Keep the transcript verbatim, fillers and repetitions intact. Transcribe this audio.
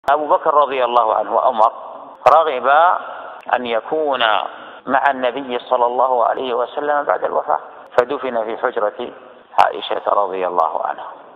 أبو بكر رضي الله عنه وعمر رغب أن يكون مع النبي صلى الله عليه وسلم بعد الوفاة، فدفن في حجرة عائشة رضي الله عنها.